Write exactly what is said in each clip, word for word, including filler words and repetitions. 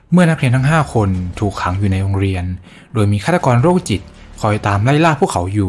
เมื่อนักเรียนทั้งห้าคนถูกขังอยู่ในโรงเรียนโดยมีฆาตกรโรคจิตคอยตามไล่ล่าพวกเขาอยู่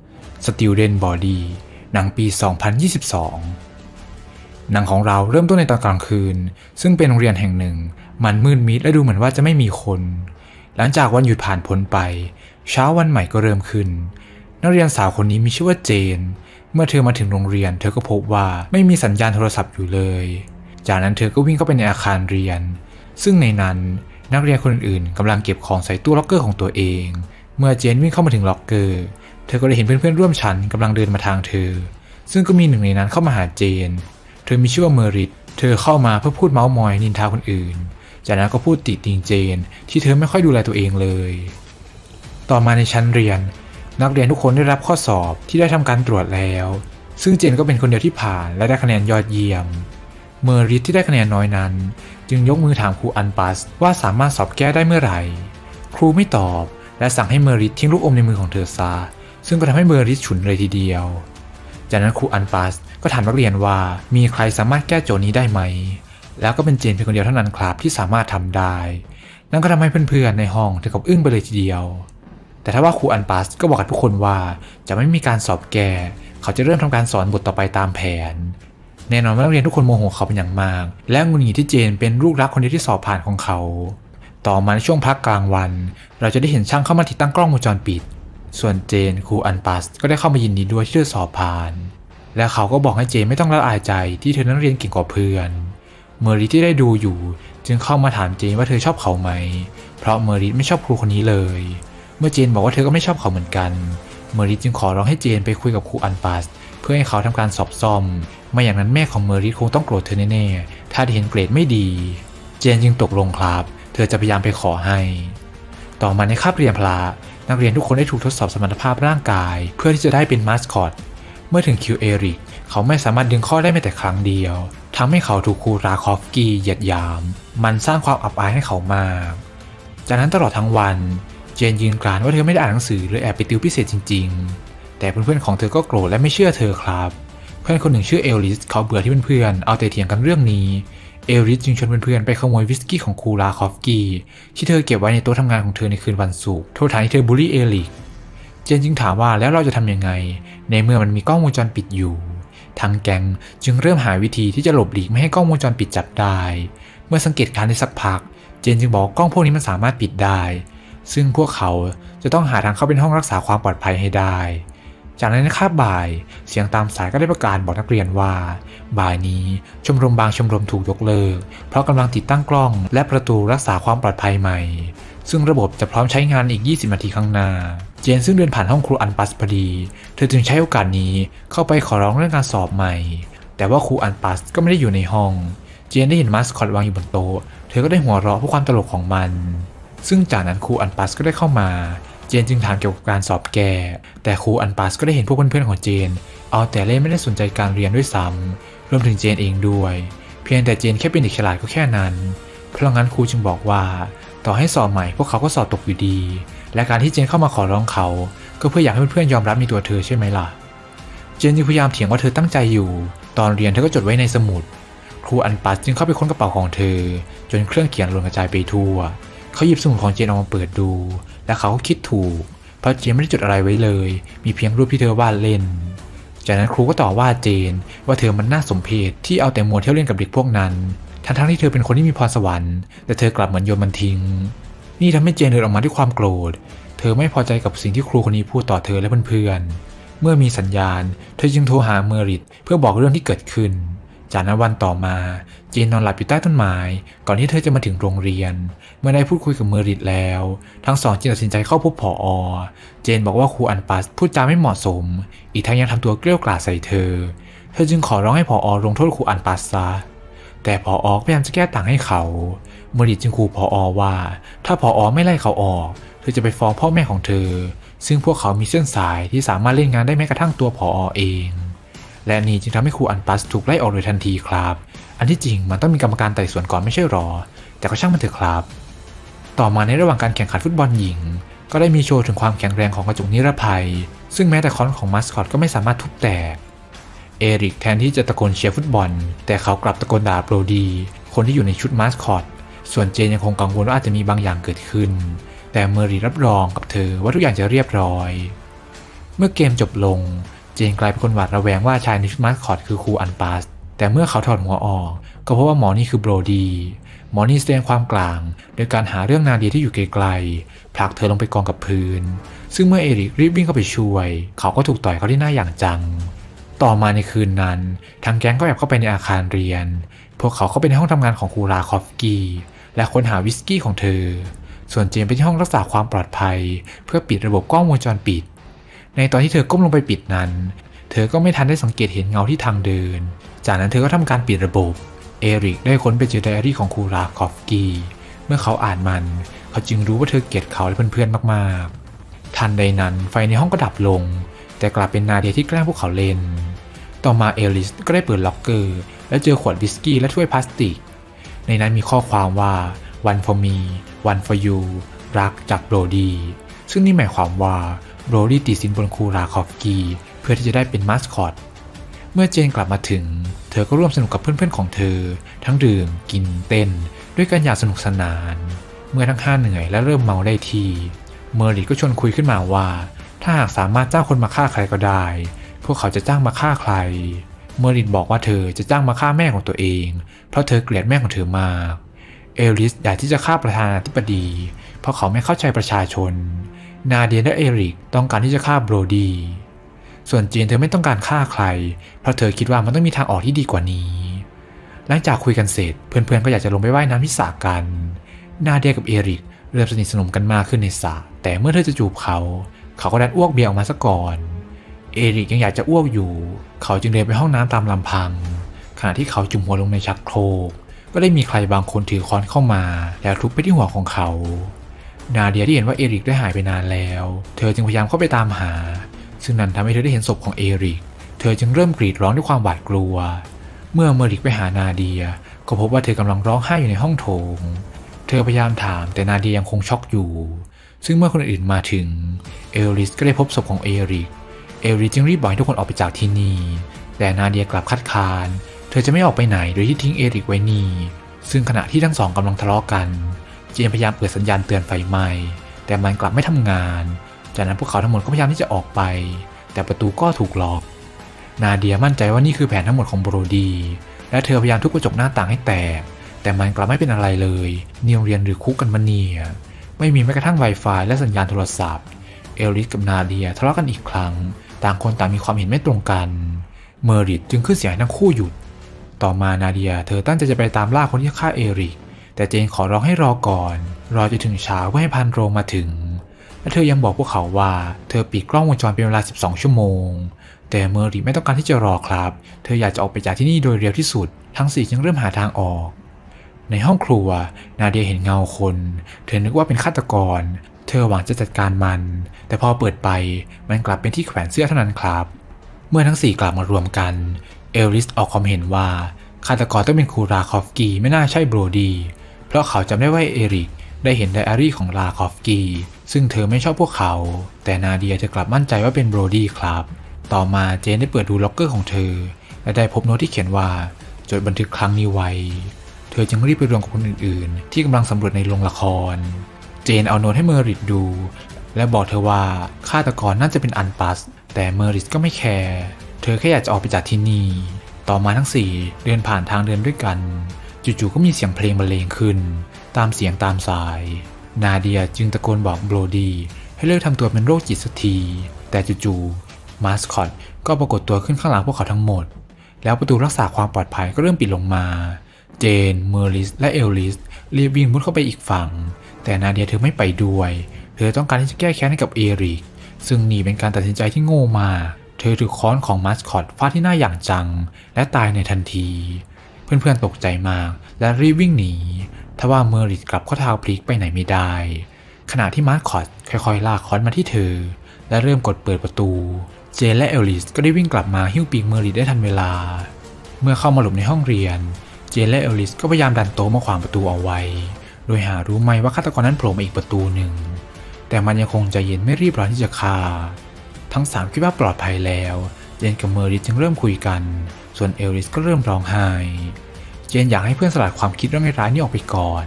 Student Body หนังปี สองพันยี่สิบสอง หนังของเราเริ่มต้นในตอนกลางคืนซึ่งเป็นโรงเรียนแห่งหนึ่งมันมืดมิดและดูเหมือนว่าจะไม่มีคนหลังจากวันหยุดผ่านพ้นไปเช้าวันใหม่ก็เริ่มขึ้นนักเรียนสาวคนนี้มีชื่อว่าเจนเมื่อเธอมาถึงโรงเรียนเธอก็พบว่าไม่มีสัญญาณโทรศัพท์อยู่เลยจากนั้นเธอก็วิ่งเข้าไปในอาคารเรียนซึ่งในนั้นนักเรียนคนอื่นๆกำลังเก็บของใส่ตู้ล็อกเกอร์ของตัวเองเมื่อเจนวิ่งเข้ามาถึงล็อกเกอร์เธอก็ได้เห็นเพื่อนๆร่วมชั้นกำลังเดินมาทางเธอซึ่งก็มีหนึ่งในนั้นเข้ามาหาเจนเธอมีชื่อว่าเมอริตเธอเข้ามาเพื่อพูดเม้ามอยนินทาคนอื่นจากนั้นก็พูดติติงเจนที่เธอไม่ค่อยดูแลตัวเองเลยต่อมาในชั้นเรียนนักเรียนทุกคนได้รับข้อสอบที่ได้ทำการตรวจแล้วซึ่งเจนก็เป็นคนเดียวที่ผ่านและได้คะแนนยอดเยี่ยมเมอริตที่ได้คะแนนน้อยนั้นจึงยกมือถามครูอันปัสว่าสามารถสอบแก้ได้เมื่อไหร่ครูไม่ตอบและสั่งให้เมอริตทิ้งลูกอมในมือของเธอซะซึ่งก็ทำให้เมอริตฉุนเลยทีเดียวจากนั้นครูอันปัสก็ถามนักเรียนว่ามีใครสามารถแก้โจทย์นี้ได้ไหมแล้วก็เป็นเจนเพียงคนเดียวเท่านั้นครับที่สามารถทำได้นั่นก็ทำให้เพื่อนๆในห้องถึงกับอึ้งไปเลยทีเดียวแต่ถ้าว่าครูอันปัสก็บอกกับทุกคนว่าจะไม่มีการสอบแก้เขาจะเริ่มทำการสอนบทต่อไปตามแผนแน่นอนว่านักเรียนทุกคนโมโหเขาเป็นอย่างมากและงุนหงิดที่เจนเป็นลูกรักคนเดียวที่สอบผ่านของเขาต่อมาในช่วงพักกลางวันเราจะได้เห็นช่างเข้ามาติดตั้งกล้องวงจรปิดส่วนเจนครูอันปัสก็ได้เข้ามายินดีด้วยที่เธอสอบผ่านและเขาก็บอกให้เจนไม่ต้องละอายใจที่เธอนั้นเรียนเก่งกว่าเพื่อนเมอริตที่ได้ดูอยู่จึงเข้ามาถามเจนว่าเธอชอบเขาไหมเพราะเมอริตไม่ชอบครูคนนี้เลยเมื่อเจนบอกว่าเธอก็ไม่ชอบเขาเหมือนกันเมอริตจึงขอร้องให้เจนไปคุยกับครูอันปัสเพื่อให้เขาทำการสอบซ่อมไม่อย่างนั้นแม่ของเมอริตคงต้องโกรธเธอแน่ๆถ้าได้เห็นเกรดไม่ดีเจนจึงตกลงครับเธอจะพยายามไปขอให้ต่อมาในคาบเรียนพละนักเรียนทุกคนได้ถูกทดสอบสมรรถภาพร่างกายเพื่อที่จะได้เป็นมาสคอตเมื่อถึงคิวเอริกเขาไม่สามารถดึงข้อได้แม้แต่ครั้งเดียวทำให้เขาถูกครูราคอฟสกี้เหยียดหยามมันสร้างความอับอายให้เขามากจากนั้นตลอดทั้งวันเจนยืนกรานว่าเธอไม่ได้อ่านหนังสือหรือแอบไปติวพิเศษจริงๆแต่เพื่อนๆของเธอก็โกรธและไม่เชื่อเธอครับเพื่อนคนหนึ่งชื่อเอลลิสเขาเบื่อที่เพื่อนๆเอาแต่เถียงกันเรื่องนี้เอลลิสจึงชวนเพื่อนๆไปขโมยวิสกี้ของครูราคอฟสกี้ที่เธอเก็บไว้ในโต๊ะทำงานของเธอในคืนวันศุกร์โทษฐานที่เธอบูลลี่เอลิกเจนจึงถามว่าแล้วเราจะทำยังไงในเมื่อมันมีกล้องวงจรปิดอยู่ทางแก๊งจึงเริ่มหาวิธีที่จะหลบหลีกไม่ให้กล้องวงจรปิดจับได้เมื่อสังเกตการณ์ได้สักพักเจนจึงบอกกล้องพวกนี้มันสามารถปิดได้ซึ่งพวกเขาจะต้องหาทางเข้าเป็นห้องรักษาความปลอดภัยให้ได้จากนั้นในคาบบ่ายเสียงตามสายก็ได้ประกาศบอกนักเรียนว่าบ่ายนี้ชมรมบางชมรมถูกยกเลิกเพราะกำลังติดตั้งกล้องและประตูรักษาความปลอดภัยใหม่ซึ่งระบบจะพร้อมใช้งานอีกยี่สิบนาทีข้างหน้าเจนซึ่งเดินผ่านห้องครูอันปัสพอดีเธอจึงใช้โอกาสนี้เข้าไปขอร้องเรื่องการสอบใหม่แต่ว่าครูอันปัสก็ไม่ได้อยู่ในห้องเจนได้เห็นมาสคอตวางอยู่บนโต๊ะเธอก็ได้หัวเราะเพราะความตลกของมันซึ่งจากนั้นครูอันปัสก็ได้เข้ามาเจนจึงถามเกี่ยวกับการสอบแก้แต่ครูอันปัสก็ได้เห็นพวกเพื่อนๆของเจนเอาแต่เล่นไม่ได้สนใจการเรียนด้วยซ้ำรวมถึงเจนเองด้วยเพียงแต่เจนแค่เป็นเด็กฉลาดก็แค่นั้นเพราะงั้นครูจึงบอกว่าต่อให้สอบใหม่พวกเขาก็สอบตกอยู่ดีและการที่เจนเข้ามาขอร้องเขาก็เพื่ออยากให้เพื่อนๆยอมรับในตัวเธอใช่ไหมล่ะเจนจึงพยายามเถียงว่าเธอตั้งใจอยู่ตอนเรียนเธอก็จดไว้ในสมุดครูอันปัสจึงเข้าไปค้นกระเป๋าของเธอจนเครื่องเขียนหล่นกระจายไปทั่วเขาหยิบสมุดของเจนออกมาเปิดดูและเขาก็คิดถูกเพราะเจนไม่ได้จดอะไรไว้เลยมีเพียงรูปที่เธอวาดเล่นจากนั้นครูก็ต่อว่าเจนว่าเธอมันน่าสมเพชที่เอาแต่มัวเที่ยวเล่นกับเด็กพวกนั้นทั้งๆที่เธอเป็นคนที่มีพรสวรรค์แต่เธอกลับเหมือนโยนมันทิ้งนี่ทำให้เจนเดินออกมาด้วยความโกรธเธอไม่พอใจกับสิ่งที่ครูคนนี้พูดต่อเธอและเพื่อนๆเมื่อมีสัญญาณเธอจึงโทรหาเมอริตเพื่อบอกเรื่องที่เกิดขึ้นจากนั้นวันต่อมาเจนนอนหลับอยู่ใต้ต้นไม้ก่อนที่เธอจะมาถึงโรงเรียนเมื่อได้พูดคุยกับเมอริตแล้วทั้งสองจึงตัดสินใจเข้าพบผอ.เจนบอกว่าครูอันปัสพูดจาไม่เหมาะสมอีกทั้งยังทำตัวเกลี้ยกล่อมใส่เธอเธอจึงขอร้องให้ผอ.ลงโทษครูอันปัสซะแต่ผอ.พยายามจะแก้ต่างให้เขาเมอริตจึงขู่ผอ.ว่าถ้าผอ.ไม่ไล่เขาออกเธอจะไปฟ้องพ่อแม่ของเธอซึ่งพวกเขามีเส้นสายที่สามารถเล่นงานได้แม้กระทั่งตัวผอ.เองและนี่จึงทำให้ครูอันปัสถูกไล่ออกโดยทันทีครับอันที่จริงมันต้องมีกรรมการไต่สวนก่อนไม่ใช่หรอแต่ก็ช่างมันเถอะครับต่อมาในระหว่างการแข่งขันฟุตบอลหญิงก็ได้มีโชว์ถึงความแข็งแรงของกระจกนิรภัยซึ่งแม้แต่ค้อนของมาสคอตก็ไม่สามารถทุบแตกเอริกแทนที่จะตะโกนเชียร์ฟุตบอลแต่เขากลับตะโกนด่าโบรดีคนที่อยู่ในชุดมาสคอตส่วนเจนยังคงกังวลว่าอาจจะมีบางอย่างเกิดขึ้นแต่เมอริรับรองกับเธอว่าทุกอย่างจะเรียบร้อยเมื่อเกมจบลงเจนกลายเป็นคนหวาดระแวงว่าชายในชุดมาสคอตคือครูอันปัสแต่เมื่อเขาถอดหัวออกก็พบว่าหมอนี่คือโบรดีหมอนี่แสดงความกลางโดยการหาเรื่องนาเดียที่อยู่ไกลๆผลักเธอลงไปกองกับพื้นซึ่งเมื่อเอริกรีบวิ่งเข้าไปช่วยเขาก็ถูกต่อยเข้าที่หน้าอย่างจังต่อมาในคืนนั้นทางแก๊งก็แอบเข้าไปในอาคารเรียนพวกเขาเข้าไปในห้องทำงานของครูราคอฟสกี้และค้นหาวิสกี้ของเธอส่วนเจนไปที่ห้องรักษาความปลอดภัยเพื่อปิดระบบกล้องวงจรปิดในตอนที่เธอก้มลงไปปิดนั้นเธอก็ไม่ทันได้สังเกตเห็นเงาที่ทางเดินจากนั้นเธอก็ทำการปิดระบบเอริกได้ค้นไปเจอไดอารี่ของครูราคอฟสกี้เมื่อเขาอ่านมันเขาจึงรู้ว่าเธอเกลียดเขาและเพื่อนๆมากๆทันใดนั้นไฟในห้องก็ดับลงแต่กลับเป็นนาเดียที่แกล้งพวกเขาเล่นต่อมาเอลิสก็ได้เปิดล็อกเกอร์และเจอขวดวิสกี้และถ้วยพลาสติกในนั้นมีข้อความว่า one for me one for you รักจากโบรดีซึ่งนี่หมายความว่าโบรดีติดสินบนครูราคอฟสกี้เพื่อที่จะได้เป็นมาสคอตเมื่อเจนกลับมาถึงเธอก็ร่วมสนุกกับเพื่อนๆของเธอทั้งดื่มกินเต้นด้วยกันอย่างสนุกสนานเมื่อทั้งห้าเหนื่อยและเริ่มเมาได้ทีเมอริก็ชวนคุยขึ้นมาว่าถ้าหากสามารถจ้างคนมาฆ่าใครก็ได้พวกเขาจะจ้างมาฆ่าใครเมอริบอกว่าเธอจะจ้างมาฆ่าแม่ของตัวเองเพราะเธอเกลียดแม่ของเธอมากเอลิสอยากที่จะฆ่าประธานาธิบดีเพราะเขาไม่เข้าใจประชาชนนาเดียและเอริกต้องการที่จะฆ่าโบรดีส่วนเจนเธอไม่ต้องการฆ่าใครเพราะเธอคิดว่ามันต้องมีทางออกที่ดีกว่านี้หลังจากคุยกันเสร็จเพื่อนๆก็อยากจะลงไปว่ายน้ำที่สระกันนาเดียกับเอริกเริ่มสนิทสนมกันมากขึ้นในสระแต่เมื่อเธอจะจูบเขาเขาก็ดันอ้วกเบียร์ออกมาซะก่อนเอริกยังอยากจะอ้วกอยู่เขาจึงเดินไปห้องน้ำตามลำพังขณะที่เขาจุ่มหัวลงในชักโครกก็ได้มีใครบางคนถือค้อนเข้ามาแล้วทุบไปที่หัวของเขานาเดียที่เห็นว่าเอริกได้หายไปนานแล้วเธอจึงพยายามเข้าไปตามหาซึ่งนั่นทำให้เธอได้เห็นศพของเอริกเธอจึงเริ่มกรีดร้องด้วยความหวาดกลัวเมื่อเมอริกไปหานาเดียก็พบว่าเธอกำลังร้องไห้อยู่ในห้องโถงเธอพยายามถามแต่นาเดียยังคงช็อกอยู่ซึ่งเมื่อคนอื่นมาถึงเอลิสก็ได้พบศพของเอริกเอริกจึงรีบบอกให้ทุกคนออกไปจากที่นี่แต่นาเดียกลับคัดค้านเธอจะไม่ออกไปไหนโดยที่ทิ้งเอริกไว้นี่ซึ่งขณะที่ทั้งสองกำลังทะเลาะกันเจนพยายามเปิดสัญญาณเตือนไฟไหม้แต่มันกลับไม่ทำงานจากนั้นพวกเขาทั้งหมดก็พยายามที่จะออกไปแต่ประตูก็ถูกล็อกนาเดียมั่นใจว่านี่คือแผนทั้งหมดของโบรดีและเธอพยายามทุบกระจกหน้าต่างให้แตกแต่มันกลับไม่เป็นอะไรเลยนี่โรงเรียนหรือคุกกันมาเนี่ยไม่มีแม้กระทั่ง Wi-Fi และสัญญาณโทรศัพท์เอลิสกับนาเดียทะเลาะกันอีกครั้งต่างคนต่างมีความเห็นไม่ตรงกันเมอริดจึงขึ้นเสียงให้ทั้งคู่หยุดต่อมานาเดียเธอตั้งใจจะไปตามล่าคนที่ฆ่าเอริกแต่เจนขอร้องให้รอก่อนรอจนถึงเช้าเพื่อให้พันโรงมาถึงและเธอยังบอกพวกเขาว่าเธอปิดกล้องวงจรเป็นเวลาสิบสองชั่วโมงแต่เมอริดไม่ต้องการที่จะรอครับเธออยากจะออกไปจากที่นี่โดยเร็วที่สุดทั้งสี่จึงเริ่มหาทางออกในห้องครัวนาเดียเห็นเงาคนเธอนึกว่าเป็นฆาตกรเธอหวังจะจัดการมันแต่พอเปิดไปมันกลับเป็นที่แขวนเสื้อเท่านั้นครับเมื่อทั้งสี่กลับมารวมกันเอลิสออกความเห็นว่าฆาตกรต้องเป็นครูราคอฟสกี้ไม่น่าใช่โบรดีเพราะเขาจำได้ว่าเอริกได้เห็นไดอารี่ของราคอฟสกี้ซึ่งเธอไม่ชอบพวกเขาแต่นาเดียเธอกลับมั่นใจว่าเป็นโบรดีครับต่อมาเจนได้เปิดดูล็อกเกอร์ของเธอและได้พบโน้ตที่เขียนว่าจดบันทึกครั้งนี้ไว้เธอจึงรีบไปรวมกับคนอื่นๆที่กำลังสำรวจในโรงละครเจนเอาโน้ตให้เมอริดดูและบอกเธอว่าฆาตกรน่าจะเป็นอันปัสแต่เมอริดก็ไม่แคร์เธอแค่อยากจะออกไปจากที่นี่ต่อมาทั้งสี่เดินผ่านทางเดินด้วยกันจู่ๆก็มีเสียงเพลงบรรเลงขึ้นตามเสียงตามสายนาเดียจึงตะโกนบอกโบรดีให้เลิกทำตัวเป็นโรคจิตสักทีแต่จู่ๆมาสคอตก็ปรากฏตัวขึ้นข้างหลังพวกเขาทั้งหมดแล้วประตูรักษาความปลอดภัยก็เริ่มปิดลงมาเจนเมอริสและเอลลิสรีบวิ่งมุดเข้าไปอีกฝั่งแต่นาเดียเธอไม่ไปด้วยเธอต้องการที่จะแก้แค้นให้กับเอริกซึ่งนี่เป็นการตัดสินใจที่โง่มากเธอถือค้อนของมาสคอตฟาดที่หน้าอย่างจังและตายในทันทีเพื่อนๆตกใจมากและรีบวิ่งหนีทว่าเมอริสกลับข้อเท้าพลิกไปไหนไม่ได้ขณะที่มาสคอตค่อยๆลากค้อนมาที่เธอและเริ่มกดเปิดประตูเจนและเอลลิสก็ได้วิ่งกลับมาหิ้วปีกเมอริสได้ทันเวลาเมื่อเข้ามาหลบในห้องเรียนเจนและเอลลิสก็พยายามดันโต๊ะมาขวางประตูเอาไว้โดยหารู้ไหมว่าฆาตกรนั้นโผล่มาอีกประตูหนึ่งแต่มันยังคงใจเย็นไม่รีบร้อนที่จะฆ่าทั้งสามคิดว่าปลอดภัยแล้วเจนกับเมอริสจึงเริ่มคุยกันส่วนเอลลิสก็เริ่มร้องไห้เจนอยากให้เพื่อนสลัดความคิดเรื่องร้ายนี้ออกไปก่อน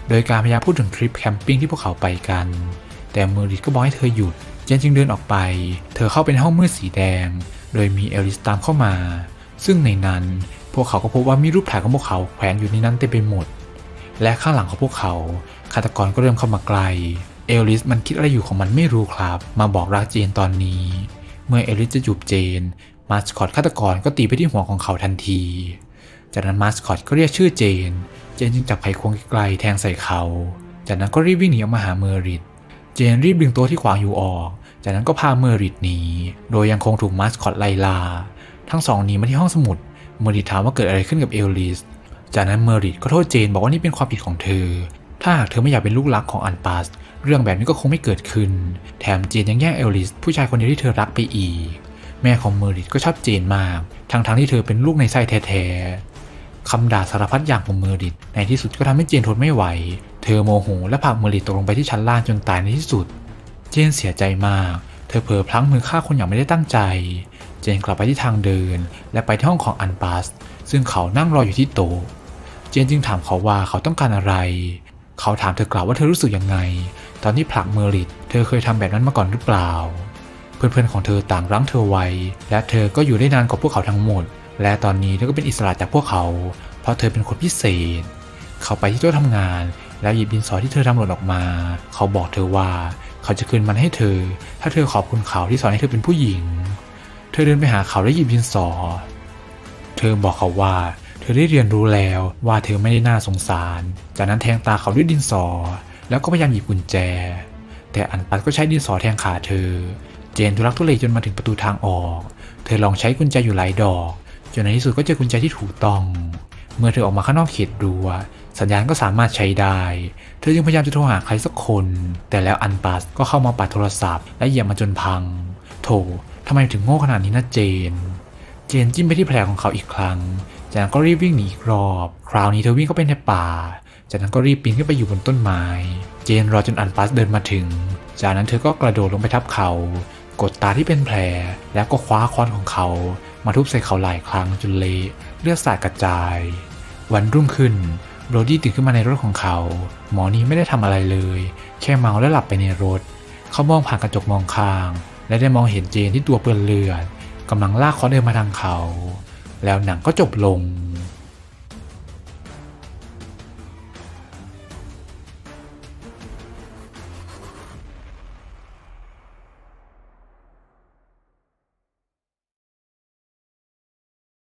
โดยการพยายามพูดถึงทริปแคมปิ้งที่พวกเขาไปกันแต่เมอริสก็บอกให้เธอหยุดเจนจึงเดินออกไปเธอเข้าไปในห้องมืดสีแดงโดยมีเอลิสตามเข้ามาซึ่งในนั้นพวกเขาก็พบว่ามีรูปถ่ายของพวกเขาแขวนอยู่ในนั้นเต็มไปหมดและข้างหลังของพวกเขาฆาตกรก็เริ่มเข้ามาใกล้เอลิสมันคิดอะไรอยู่ของมันไม่รู้ครับมาบอกรักเจนตอนนี้เมื่อเอลิสจะจูบเจนมาสคอตฆาตกรก็ตีไปที่หัวของเขาทันทีจากนั้นมาสคอตก็เรียกชื่อเจนเจนจึงจับไขควงไกลๆแทงใส่เขาจากนั้นก็รีบวิ่งหนีออกมาหาเมอริดเจนรีบดึงตัวที่ขวางอยู่ออกจากนั้นก็พาเมอริดหนีโดยยังคงถูกมาสคอตไล่ล่าทั้งสองหนีมาที่ห้องสมุดเมอริดถามว่าเกิดอะไรขึ้นกับเอลิสจากนั้นเมอริดก็โทษเจนบอกว่านี่เป็นความผิดของเธอถ้าหากเธอไม่อยากเป็นลูกรักของอันปัสเรื่องแบบนี้ก็คงไม่เกิดขึ้นแถมเจนยังแย่งเอลิสผู้ชายคนเดียวที่เธอรักไปอีกแม่ของเมอริดก็ชอบเจนมากทั้งๆที่เธอเป็นลูกในไส้แท้ๆคำด่าสารพัดอย่างของเมอริดในที่สุดก็ทำให้เจนทนไม่ไหวเธอโมโหและผลักเมอริดตกลงไปที่ชั้นล่างจนตายในที่สุดเจนเสียใจมากเธอเผลอพลั้งมือฆ่าคนอย่างไม่ได้ตั้งใจเจนกลับไปที่ทางเดินและไปที่ห้องของอันปัสซึ่งเขานั่งรออยู่ที่โต๊ะเจนจึงถามเขาว่าเขาต้องการอะไรเขาถามเธอกลับว่าเธอรู้สึกยังไงตอนที่ผลักเมอริดเธอเคยทำแบบนั้นมาก่อนหรือเปล่าเพื่อนๆของเธอต่างรั้งเธอไว้และเธอก็อยู่ได้นานกว่าพวกเขาทั้งหมดและตอนนี้เธอก็เป็นอิสระจากพวกเขาเพราะเธอเป็นคนพิเศษเขาไปที่โต๊ะทำงานแล้วหยิบดินสอที่เธอทำหล่นออกมาเขาบอกเธอว่าเขาจะคืนมันให้เธอถ้าเธอขอบคุณเขาที่สอนให้เธอเป็นผู้หญิงเธอเดินไปหาเขาและหยิบดินสอเธอบอกเขาว่าเธอได้เรียนรู้แล้วว่าเธอไม่ได้น่าสงสารจากนั้นแทงตาเขาด้วยดินสอแล้วก็พยายามหยิบกุญแจแต่อันปัสก็ใช้ดินสอแทงขาเธอเจนทุลักทุเลจนมาถึงประตูทางออกเธอลองใช้กุญแจอยู่หลายดอกจนในที่สุดก็เจอกุญแจที่ถูกต้องเมื่อเธอออกมาข้างนอกเขตรั้วสัญญาณก็สามารถใช้ได้เธอจึงพยายามจะโทรหาใครสักคนแต่แล้วอันปัสก็เข้ามาปัดโทรศัพท์และเหยียบมันจนพังโถทำไมถึงโง่ขนาดนี้นะเจนเจนจิ้มไปที่แผลของเขาอีกครั้งจากนั้นก็รีบวิ่งหนีอีกรอบคราวนี้เธอวิ่งเข้าไปในป่าจากนั้นก็รีบปีนขึ้นไปอยู่บนต้นไม้เจนรอจนอันปัสเดินมาถึงจากนั้นเธอก็กระโดดลงไปทับเขากดตาที่เป็นแผลแล้วก็คว้าค้อนของเขามาทุบใส่เขาหลายครั้งจนเละเลือดสาดกระจายวันรุ่งขึ้นโรดี้ตื่นขึ้นมาในรถของเขาหมอนี่ไม่ได้ทำอะไรเลยแค่เมาและหลับไปในรถเขามองผ่านกระจกมองข้างและได้มองเห็นเจนที่ตัวเปื้อนเลือดกำลังลากค้อนเดินมาทางเขาแล้วหนังก็จบลง